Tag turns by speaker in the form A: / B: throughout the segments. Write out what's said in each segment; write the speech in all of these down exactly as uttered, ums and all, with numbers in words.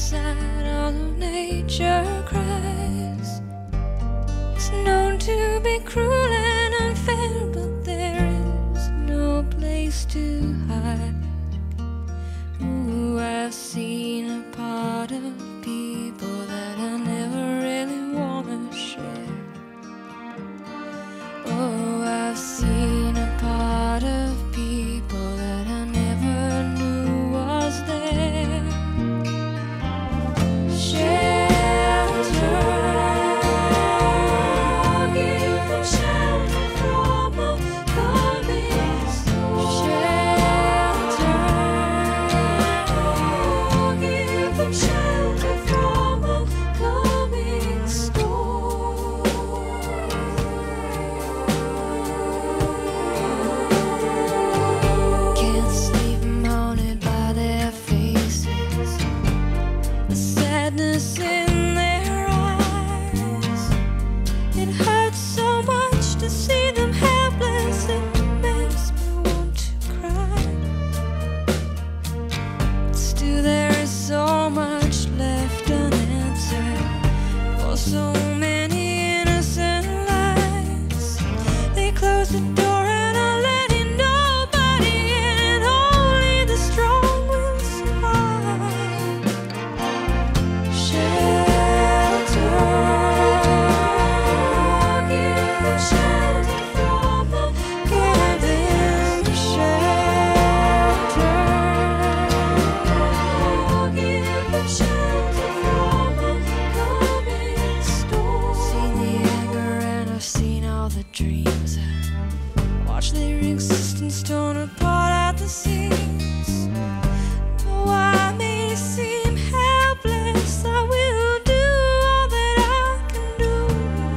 A: inside, all of nature cries. It's known to be cruel and unfair, but there is no place to hide. Ooh, I've seen a part of people that I never really wanna share. Oh, I've seen a part of people that I never knew was there. Shelter, give them shelter from a coming storm. Shelter, give them shelter from a coming storm. Can't sleep, mounted by their faces, the sadness in their eyes. It hurts so much to see them helpless, it makes me want to cry. Still there is so much left unanswered for so many innocent lives. They close the door and are letting nobody in, only the strong will survive. Shelter, give them shelter from a coming shelter. Give them shelter from a coming storm. Seen the anger and I've seen all the dreams. Watch their existence torn apart at the seams. Though I may seem helpless, I will do all that I can do.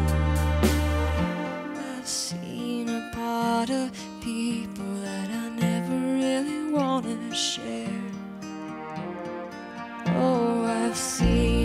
A: I've seen a part of people that I never really wanna share. Oh, I've seen